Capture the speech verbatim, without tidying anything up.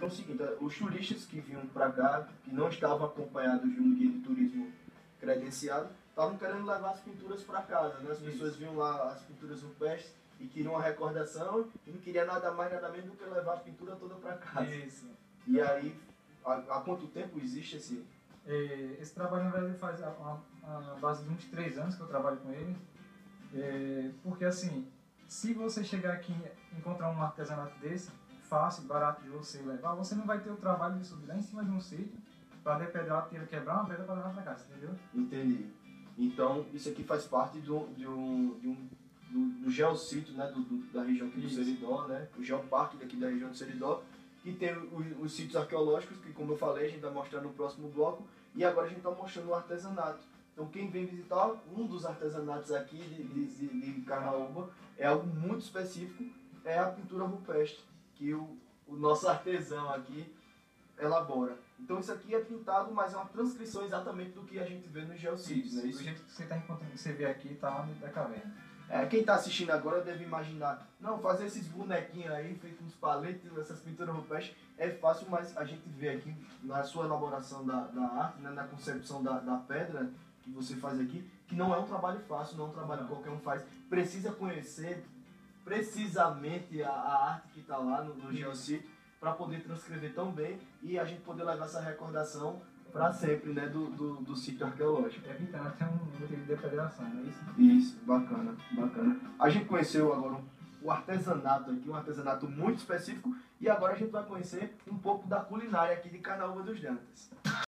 é o seguinte, os turistas que vinham para cá, que não estavam acompanhados de um guia de turismo credenciado, estavam querendo levar as pinturas para casa, né? As pessoas Isso. viam lá as pinturas rupestres e queriam uma recordação e não queria nada mais, nada menos do que levar a pintura toda para casa. Isso. E aí, há, há quanto tempo existe esse... É, esse trabalho, na verdade, faz a, a, a base de uns três anos que eu trabalho com ele. É, porque, assim, se você chegar aqui e encontrar um artesanato desse, fácil, barato de você levar, você não vai ter o trabalho de subir lá em cima de um sítio para depedrar, quebrar uma pedra para levar para casa, entendeu? Entendi. Então, isso aqui faz parte do, de um, de um, do, do geossítio, né, do, do, da região aqui do Isso. Seridó, né, o geoparque daqui da região do Seridó, que tem os, os sítios arqueológicos, que como eu falei, a gente vai mostrar no próximo bloco, e agora a gente está mostrando o artesanato. Então, quem vem visitar um dos artesanatos aqui de, de, de, de Carnaúba é algo muito específico, é a pintura rupestre, que o, o nosso artesão aqui elabora. Então isso aqui é pintado, mas é uma transcrição exatamente do que a gente vê nos geossítios, não é isso? Do jeito que você está encontrando, você vê aqui, está lá dentro da caverna. É, quem está assistindo agora deve imaginar, não, fazer esses bonequinhos aí, feitos uns paletes, essas pinturas rupestres, é fácil, mas a gente vê aqui na sua elaboração da, da arte, né, na concepção da, da pedra que você faz aqui, que não é um trabalho fácil, não é um trabalho que qualquer um faz. Precisa conhecer precisamente a, a arte que está lá no, no geossítio para poder transcrever tão bem e a gente poder levar essa recordação para sempre, né, do, do, do sítio arqueológico. É pintando até um motivo de depredação, não é isso? Isso, bacana, bacana. A gente conheceu agora um, o artesanato aqui, um artesanato muito específico, e agora a gente vai conhecer um pouco da culinária aqui de Carnaúba dos Dantas.